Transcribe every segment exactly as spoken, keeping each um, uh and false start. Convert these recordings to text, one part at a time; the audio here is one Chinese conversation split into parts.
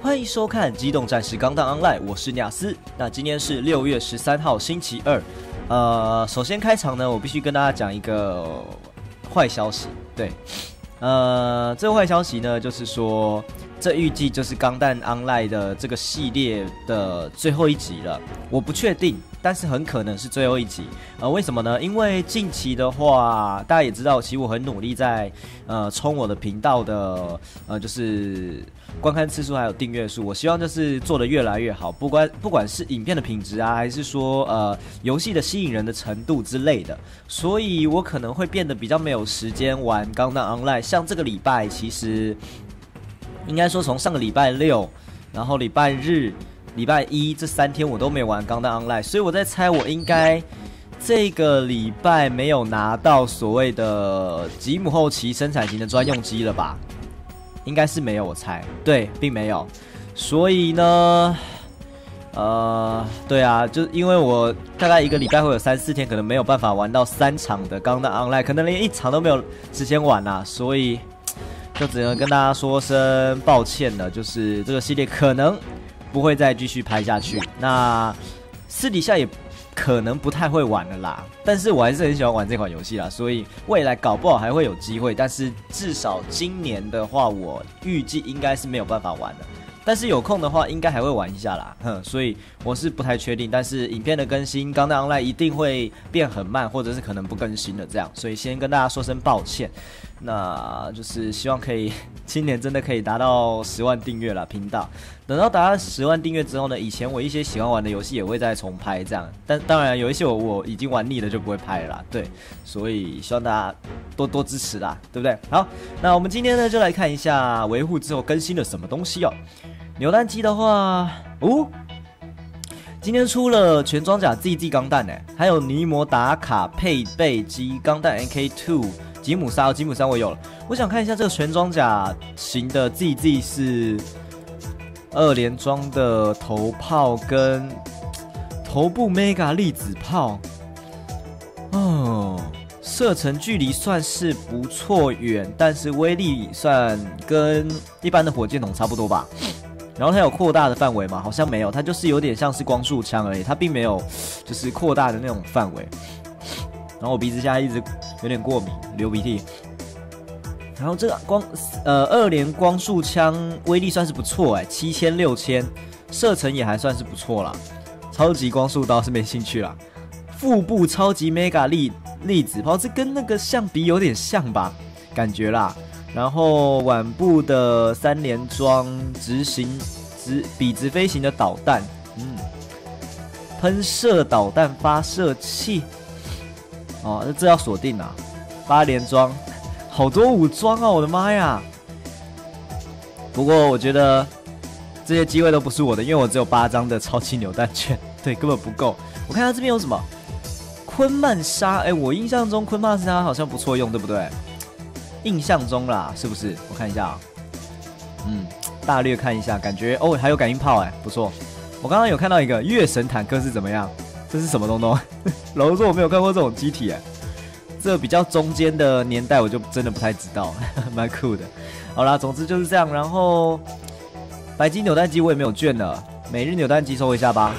欢迎收看《机动战士钢弹 Online》，我是亚斯。那今天是六月十三号星期二。呃，首先开场呢，我必须跟大家讲一个坏消息。对，呃，这个坏消息呢，就是说，这预计就是《钢弹 Online》的这个系列的最后一集了。我不确定，但是很可能是最后一集。呃，为什么呢？因为近期的话，大家也知道，其实我很努力在呃冲我的频道的呃就是观看次数还有订阅数。我希望就是做得越来越好，不管不管是影片的品质啊，还是说呃游戏的吸引人的程度之类的。所以我可能会变得比较没有时间玩《钢弹 Online》。像这个礼拜，其实应该说从上个礼拜六，然后礼拜日。礼拜一这三天我都没有玩《钢弹 Online》，所以我在猜，我应该这个礼拜没有拿到所谓的吉姆后期生产型的专用机了吧？应该是没有，我猜，对，并没有。所以呢，呃，对啊，就因为我大概一个礼拜会有三四天，可能没有办法玩到三场的《钢弹 Online》，可能连一场都没有时间玩啊，所以就只能跟大家说声抱歉了，就是这个系列可能不会再继续拍下去，那私底下也可能不太会玩了啦。但是我还是很喜欢玩这款游戏啦，所以未来搞不好还会有机会。但是至少今年的话，我预计应该是没有办法玩的。但是有空的话，应该还会玩一下啦。哼，所以我是不太确定。但是影片的更新，《钢弹 Online》一定会变很慢，或者是可能不更新了这样。所以先跟大家说声抱歉。那就是希望可以今年真的可以达到十万订阅了频道。等到达到十万订阅之后呢，以前我一些喜欢玩的游戏也会再重拍这样。但当然有一些我我已经玩腻了就不会拍了啦。对，所以希望大家多多支持啦，对不对？好，那我们今天呢就来看一下维护之后更新了什么东西哦。扭蛋机的话，哦，今天出了全装甲 Z Z 钢弹诶，还有尼摩打卡配备机钢弹 N K 二。吉姆三，吉姆三我有了。我想看一下这个全装甲型的 Z Z 是二连装的头炮跟头部 Mega 粒子炮。哦，射程距离算是不错远，但是威力算跟一般的火箭筒差不多吧。然后它有扩大的范围吗？好像没有，它就是有点像是光束枪而已，它并没有就是扩大的那种范围。然后我鼻子现在一直有点过敏，流鼻涕。然后这个光呃二连光束枪威力算是不错哎，七千六千，射程也还算是不错啦。超级光束刀是没兴趣啦。腹部超级 mega 粒粒子炮，这跟那个象鼻有点像吧，感觉啦。然后腕部的三连装直行直笔直飞行的导弹，嗯，喷射导弹发射器。哦，这要锁定啊！八连装，好多武装啊！我的妈呀！不过我觉得这些机会都不是我的，因为我只有八张的超级扭蛋券，对，根本不够。我看它这边有什么昆曼莎，哎，我印象中昆曼莎好像不错用，对不对？印象中啦，是不是？我看一下啊，嗯，大略看一下，感觉哦，还有感应炮，哎，不错。我刚刚有看到一个月神坦克是怎么样？这是什么东东？老实说我没有看过这种机体哎，这比较中间的年代我就真的不太知道，蛮酷的。好啦，总之就是这样。然后白金扭蛋机我也没有券了，每日扭蛋机收一下吧。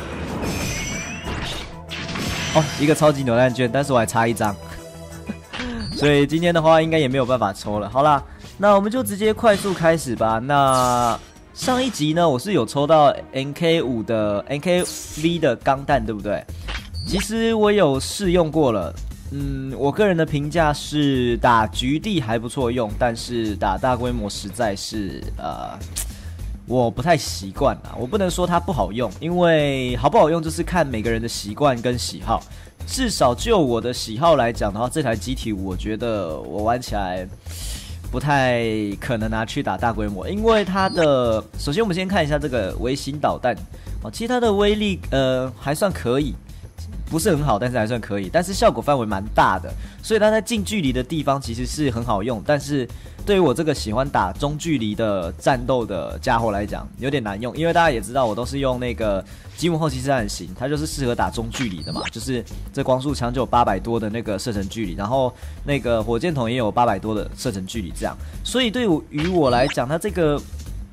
哦，一个超级扭蛋券，但是我还差一张，所以今天的话应该也没有办法抽了。好啦，那我们就直接快速开始吧。那上一集呢，我是有抽到 N K 五 的 N K V 的钢弹，对不对？其实我有试用过了，嗯，我个人的评价是打局地还不错用，但是打大规模实在是呃，我不太习惯啦。我不能说它不好用，因为好不好用就是看每个人的习惯跟喜好。至少就我的喜好来讲的话，这台机体我觉得我玩起来不太可能拿去打大规模，因为它的首先我们先看一下这个微型导弹哦，其实它的威力呃还算可以。不是很好，但是还算可以，但是效果范围蛮大的，所以它在近距离的地方其实是很好用，但是对于我这个喜欢打中距离的战斗的家伙来讲，有点难用，因为大家也知道我都是用那个吉姆后期生产型，它就是适合打中距离的嘛，就是这光束枪就有八百多的那个射程距离，然后那个火箭筒也有八百多的射程距离，这样，所以对于我来讲，它这个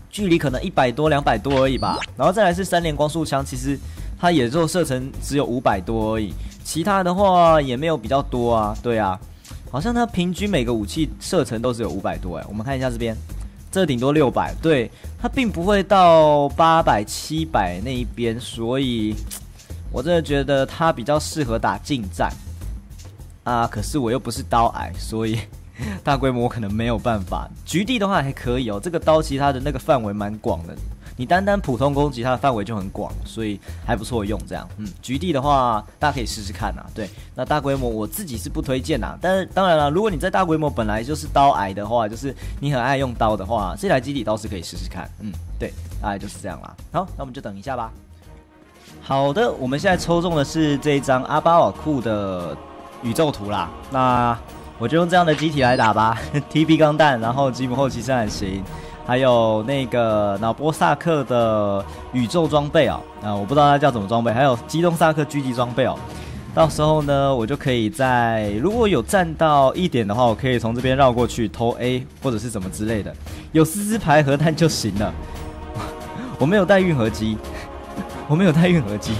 距离可能一百多、两百多而已吧。然后再来是三连光束枪，其实它也就射程只有五百多而已，其他的话也没有比较多啊。对啊，好像它平均每个武器射程都是有五百多哎。我们看一下这边，这顶多六百，对，它并不会到八百、七百那一边，所以我真的觉得它比较适合打近战啊。可是我又不是刀矮，所以大规模我可能没有办法。局地的话还可以哦，这个刀其实它的那个范围蛮广的，你单单普通攻击它的范围就很广，所以还不错用这样。嗯，局地的话大家可以试试看啊。对，那大规模我自己是不推荐啦，但是当然了，如果你在大规模本来就是刀矮的话，就是你很爱用刀的话，这台机体倒是可以试试看。嗯，对，大概就是这样啦。好，那我们就等一下吧。好的，我们现在抽中的是这一张阿巴瓦库的宇宙图啦。那我就用这样的机体来打吧 ，T P 钢弹，然后吉姆后期生产型，还有那个脑波萨克的宇宙装备哦，啊，我不知道它叫什么装备，还有机动萨克狙击装备哦。到时候呢，我就可以在如果有站到一点的话，我可以从这边绕过去偷 A 或者是什么之类的，有丝丝牌核弹就行了。我没有带运河机，我没有带运河机。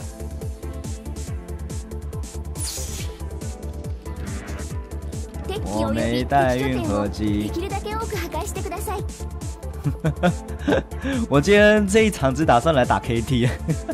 我没带运河机。我今天这一场只打算来打 K T，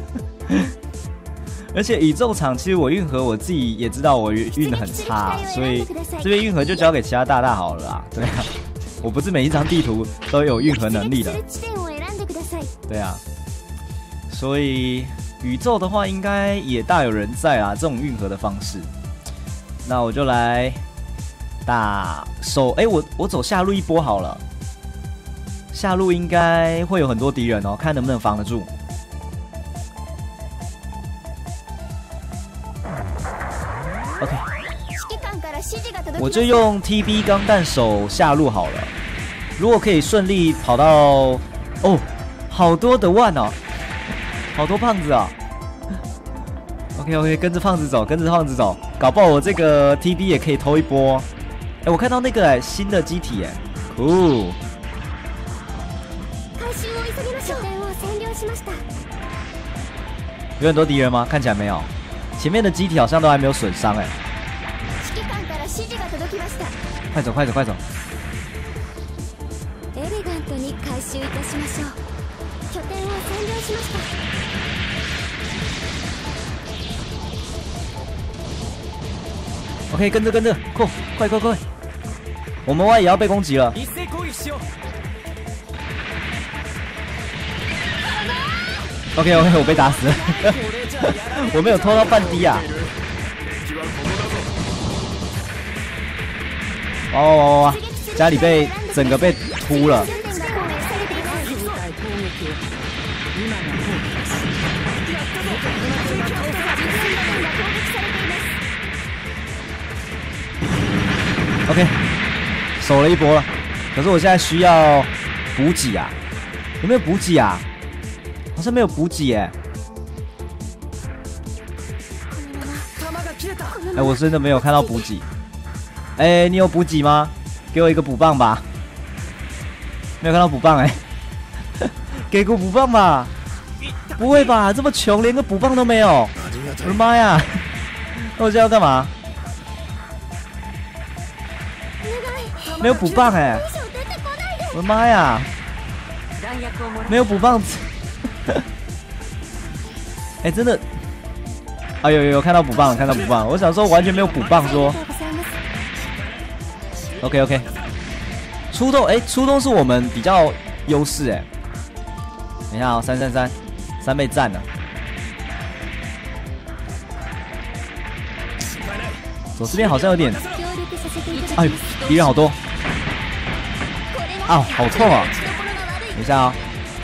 而且宇宙场其实我运河我自己也知道我运的很差，所以这边运河就交给其他大大好了啦。对啊，我不是每一张地图都有运河能力的。对啊，所以宇宙的话应该也大有人在啊，这种运河的方式。那我就来打手，哎、欸，我我走下路一波好了，下路应该会有很多敌人哦，看能不能防得住。OK， 我就用 T B 钢弹手下路好了。如果可以顺利跑到，哦，好多的万哦，好多胖子啊、哦。OK OK， 跟着胖子走，跟着胖子走，搞不好我这个 T B 也可以偷一波。哎、欸，我看到那个哎新的机体哎，酷！有很多敌人吗？看起来没有。前面的机体好像都还没有损伤哎。快走快走快走！OK， 跟着跟着，快快快快！我们 Y 也要被攻击了。OK OK， 我被打死了，我没有偷到半滴啊！哇哇哇哇！家里被整个被秃了。OK， 守了一波了，可是我现在需要补给啊，有没有补给啊？好像没有补给耶。哎、欸，我真的没有看到补给。哎、欸，你有补给吗？给我一个补棒吧。没有看到补棒哎、欸，给个补棒吧。不会吧，这么穷连个补棒都没有？我的妈呀！那我现在要干嘛？没有补棒哎、欸！我的妈呀！没有补棒子。哎、欸，真的，啊有有有看到补棒了，看到补棒了。我想说完全没有补棒说。OK OK， 出动哎、欸，出动是我们比较优势哎。等一下哦，三三三，三被占了。左这边好像有点，哎呦，敌人好多。啊，好痛啊！等一下啊、哦。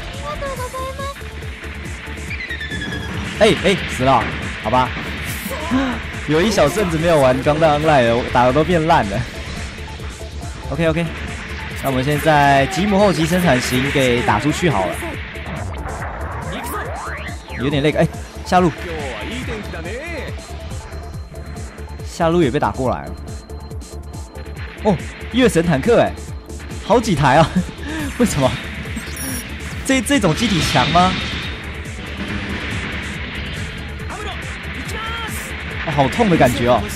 哎、欸、哎、欸，死了，好吧。有一小阵子没有玩钢弹 Online 了，打的都变烂了。OK OK， 那我们现在吉姆后期生产型给打出去好了。有点那个，哎、欸，下路，下路也被打过来了。哦，月神坦克哎、欸，好几台啊！为什么？ 这这种机体强吗？哦，好痛的感觉哦！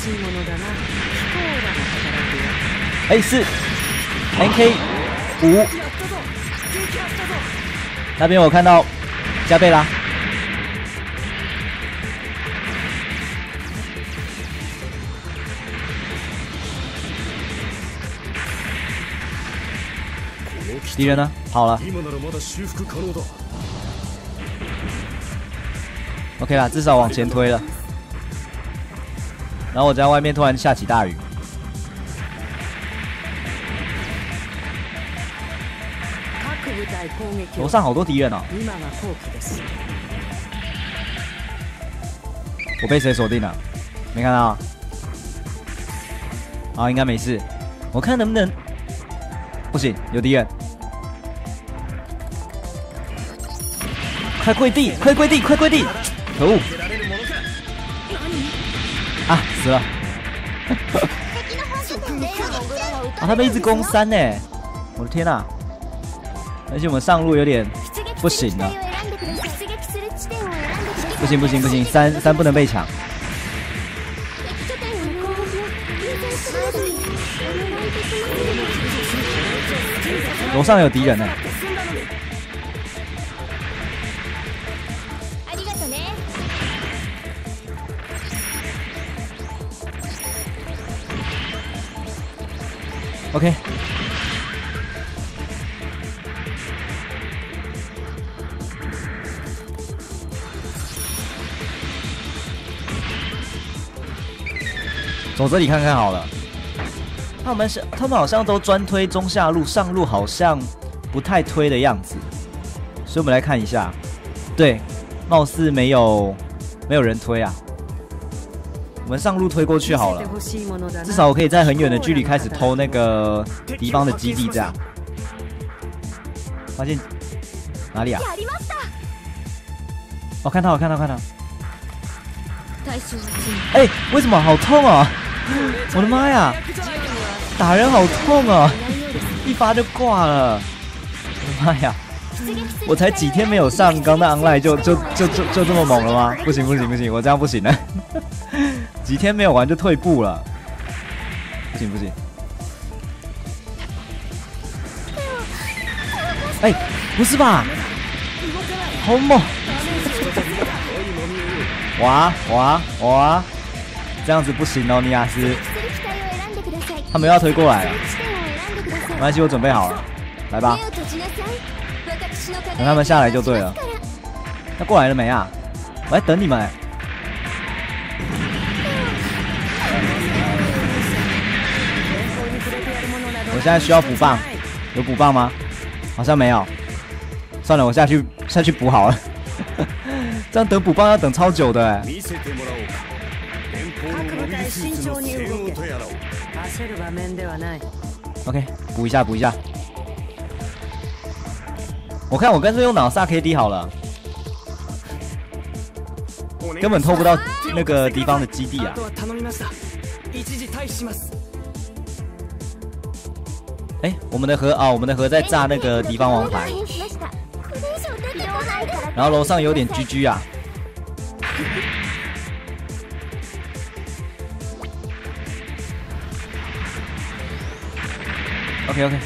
哎，是 N K 五那边我看到加贝拉。 敌人呢？跑了。OK 啦，至少往前推了。然后我在外面突然下起大雨。楼上好多敌人哦。我被谁锁定了？没看到。啊，应该没事。我看能不能。不行，有敌人。 快跪地！快跪地！快跪地！可恶！啊，死了！啊，他们一直攻三呢！我的天哪！而且我们上路有点不行了。不行不行不行，三三不能被抢。楼上有敌人呢。 OK， 走这里看看好了。他们是他们好像都专推中下路，上路好像不太推的样子，所以我们来看一下。对，貌似没有没有人推啊。 我们上路推过去好了，至少我可以在很远的距离开始偷那个敌方的基地，这样。发现哪里啊？哦，看到了，看到，看到。哎、欸，为什么好痛啊？我的妈呀！打人好痛啊！一发就挂了。我的妈呀！我才几天没有上钢弹 Online 就就就就就这么猛了吗？不行不行不行，我这样不行了。几天没有玩就退步了，不行不行！哎、欸，不是吧？好猛！哇哇哇！这样子不行哦，尼亚斯。他们又要推过来了，没关系，我准备好了，来吧。等他们下来就对了。他过来了没啊？我在等你们、欸。 我现在需要补棒，有补棒吗？好像没有。算了，我下去下去补好了。这样等补棒要等超久的哎。OK， 补一下补一下。我看我干脆用脑萨 K D 好了，根本偷不到那个敌方的基地啊。 哎、欸，我们的河啊、哦，我们的河在炸那个敌方王牌，然后楼上有点 G G 啊。OK OK，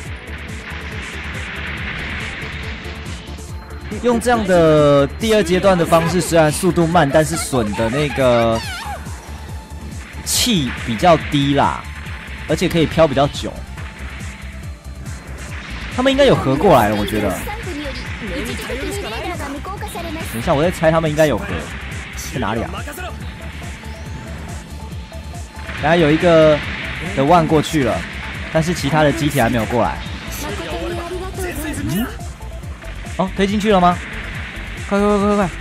用这样的第二阶段的方式，虽然速度慢，但是损的那个气比较低啦，而且可以飘比较久。 他们应该有合过来了，我觉得。等一下，我在猜他们应该有合，在哪里啊？然后有一个的万过去了，但是其他的机体还没有过来。嗯？哦，推进去了吗？快快快快快！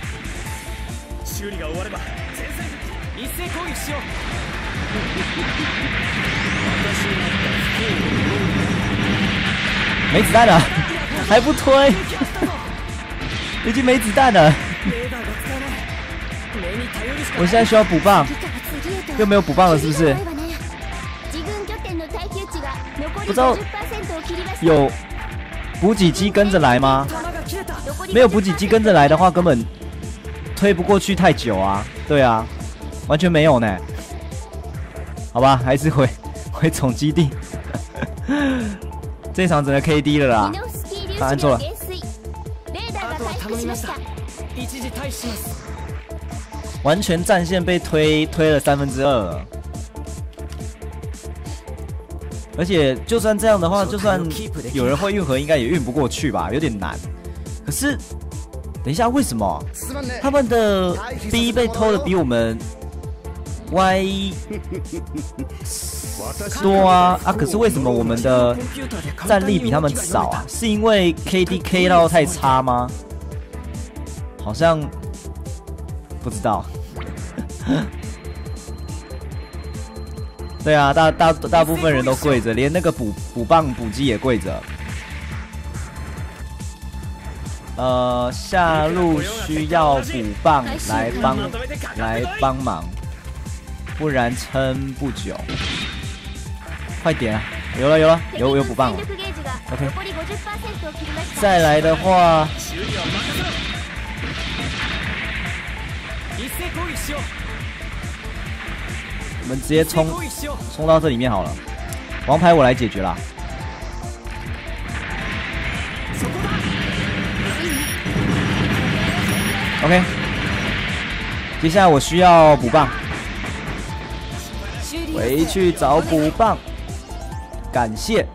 没子弹了，还不推，已经没子弹了。我现在需要补棒，又没有补棒了，是不是？不知道有补给机跟着来吗？ 没有补给机跟着来的话，根本推不过去太久啊。对啊，完全没有呢。好吧，还是回回总基地。这场只能 K D 了啦，他按错了。完全战线被推推了三分之二了。而且就算这样的话，就算有人会运河，应该也运不过去吧，有点难。可是，等一下，为什么他们的 B 被偷的比我们 Y 多啊？啊，可是为什么我们的战力比他们少啊？是因为 K D K 到太差吗？好像不知道。对啊，大大大部分人都跪着，连那个补补棒补击也跪着。呃，下路需要补棒来帮来帮忙，不然撑不久。快点啊！有了有了，有有补棒了。OK， 再来的话，我们直接冲冲到这里面好了。王牌我来解决啦。OK， 接下来我需要补棒，回去找补棒，感谢。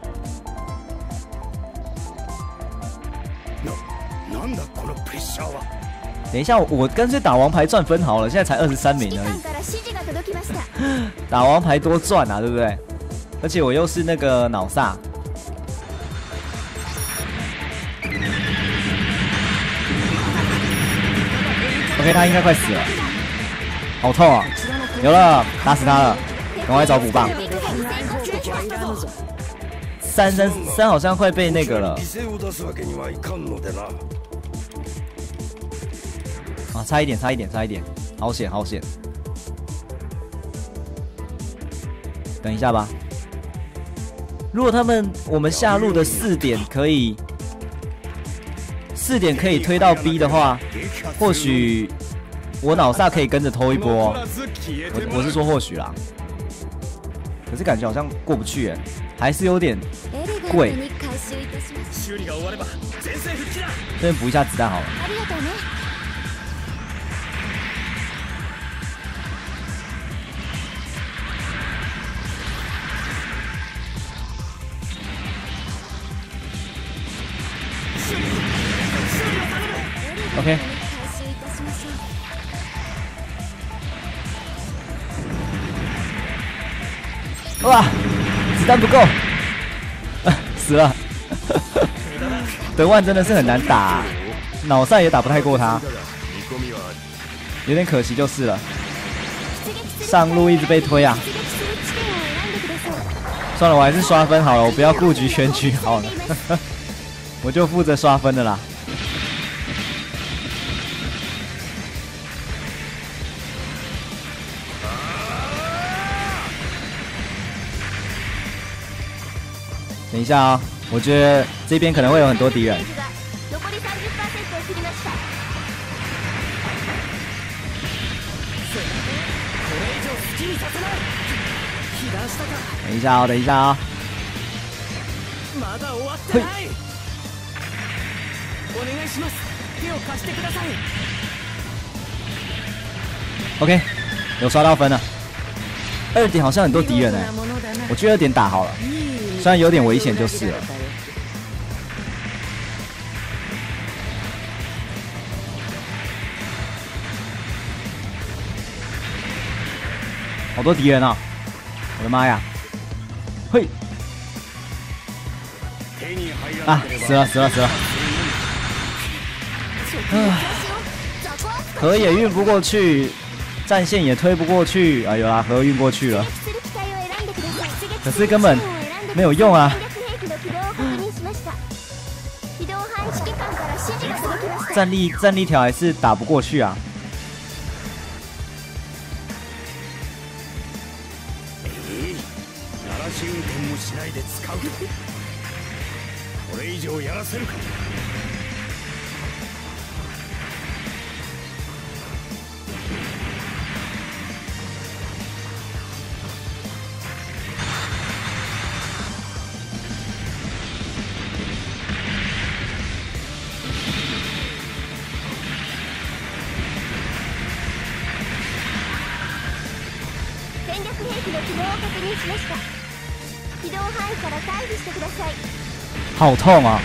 等一下，我干脆打王牌赚分好了，现在才二十三名而已。打王牌多赚啊，对不对？而且我又是那个脑煞。OK， 他应该快死了，好痛啊！有了，打死他了，赶快找补棒。三三三好像快被那个了。啊，差一点，差一点，差一点，好险，好险！等一下吧。如果他们我们下路的四点可以四点可以推到 B 的话，或许我脑煞可以跟着偷一波。我我是说或许啦，可是感觉好像过不去哎，还是有点贵。这边补一下子弹好了。OK， 哇，子弹不够，啊、死了。德万真的是很难打、啊，脑赛也打不太过他，有点可惜就是了。上路一直被推啊，算了，我还是刷分好了，我不要顾局选举好了，我就负责刷分的啦。等一下啊、哦，我觉得这边可能会有很多敌人。等一下啊、哦，等一下啊、哦。嘿。OK， 有刷到分了。二点好像很多敌人哎，我觉得二点打好了。虽然有点危险，就是了。好多敌人啊！我的妈呀！嘿！啊，死了死了死了！啊，河也运不过去，战线也推不过去。啊，有啦，河运过去了，可是根本没有用啊！战力战力条还是打不过去啊！ 好痛啊！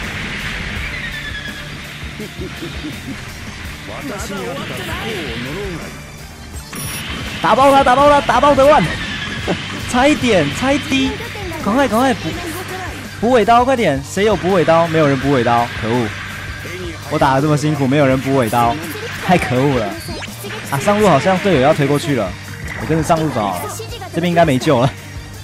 打爆他！打爆他！打爆德万！差一点，差一滴！赶快，赶快补补尾刀，快点！谁有补尾刀？没有人补尾刀，可恶！我打得这么辛苦，没有人补尾刀，太可恶了！啊，上路好像队友要推过去了，我跟着上路走好了，这边应该没救了。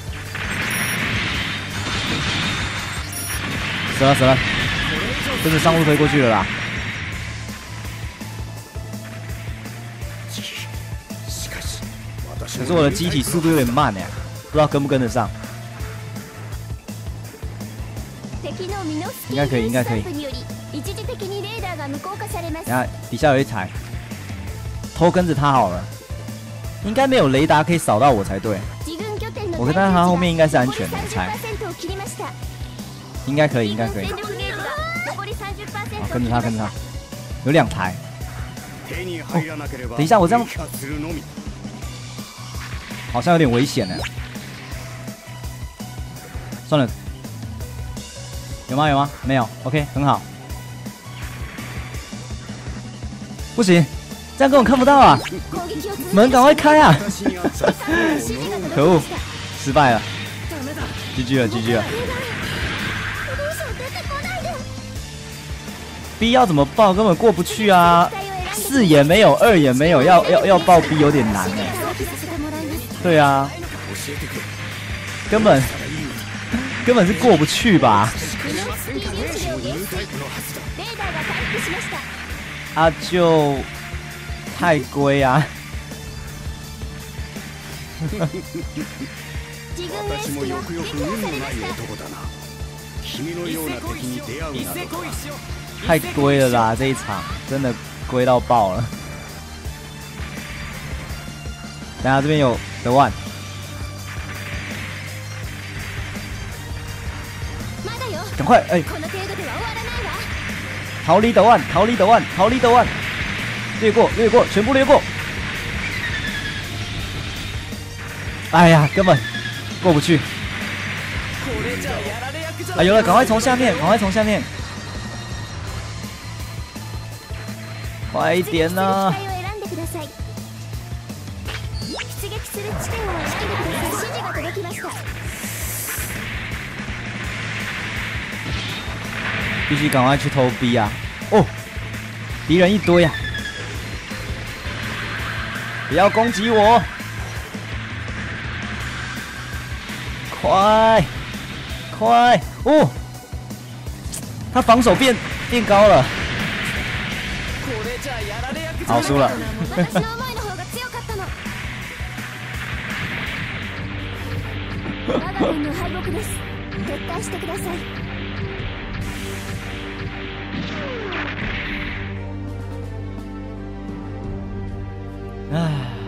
死了死了，跟着上路推过去了啦。可是我的机体速度有点慢哎，不知道跟不跟得上。应该可以，应该可以。等下底下有一台，偷跟着他好了。应该没有雷达可以扫到我才对。我跟在他后面应该是安全的，我猜。应该可以，应该可以。好，跟着他，跟着他。有两台。哦，等一下，我这样好像有点危险呢。算了。有吗？有吗？没有。OK， 很好。不行，这样根本看不到啊！门赶快开啊！可恶，失败了 ，G G 了 ，G G 了。B 要怎么爆？根本过不去啊！四也没有，二也没有，要要要爆 B 有点难哎。对啊，根本根本是过不去吧？啊，就太龟啊！太龟了啦！这一场真的龟到爆了。等下这边有德万，赶快哎！逃离德万，逃离德万，逃离德万，略过，略过，全部略过。哎呀，根本过不去。啊，有了，赶快从下面，赶快从下面，快一点呐、啊！必须赶快去偷 B 啊！哦，敌人一堆啊！不要攻击我！快，快！哦，他防守变变高了。好，输了。唉，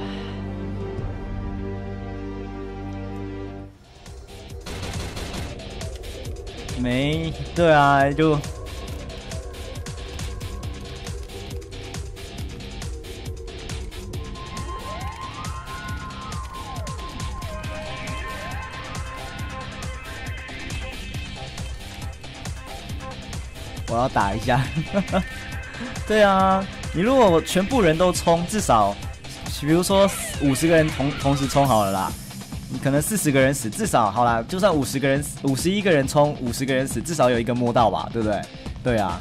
没对啊，就我要打一下。对啊，你如果全部人都冲，至少。比如说五十个人同同时冲好了啦，你可能四十个人死，至少好啦，就算五十个人、五十一个人冲，五十个人死，至少有一个摸到吧，对不对？对啊，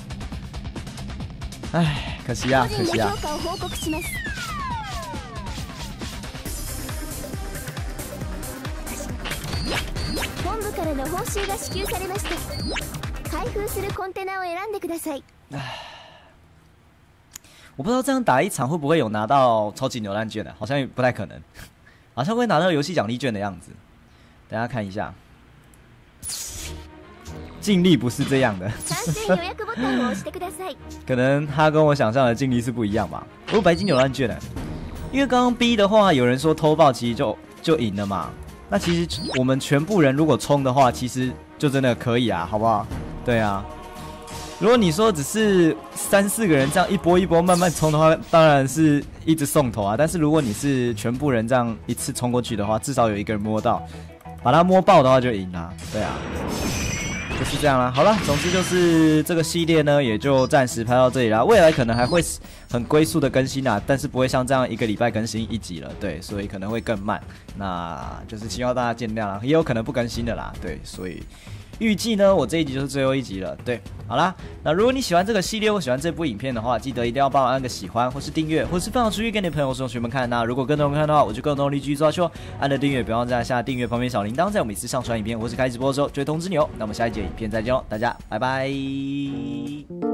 唉，可惜啊，可惜啊。本部からの報酬が支給されました。開封するコンテナを選んでください。我不知道这样打一场会不会有拿到超级扭蛋券的，好像不太可能，好像会拿到游戏奖励券的样子。等一下看一下，尽力不是这样的。可能他跟我想象的尽力是不一样吧。我有白金扭蛋券的，因为刚刚 B 的话，有人说偷爆其实就就赢了嘛。那其实我们全部人如果冲的话，其实就真的可以啊，好不好？对啊。 如果你说只是三四个人这样一波一波慢慢冲的话，当然是一直送头啊。但是如果你是全部人这样一次冲过去的话，至少有一个人摸到，把它摸爆的话就赢啦。对啊，就是这样啦。好了，总之就是这个系列呢，也就暂时拍到这里啦。未来可能还会很龟速的更新啦，但是不会像这样一个礼拜更新一集了。对，所以可能会更慢。那就是希望大家见谅啦，也有可能不更新的啦。对，所以。预计呢，我这一集就是最后一集了。对，好啦，那如果你喜欢这个系列或喜欢这部影片的话，记得一定要帮我按个喜欢，或是订阅，或是分享出去给你朋友或同学们看。那如果更多人看的话，我就更有动力继续做下去。按了订阅，别忘记按下订阅旁边小铃铛，在我每次上传影片或是开直播的时候就会通知你哦。那我们下一集影片再见喽，大家拜拜。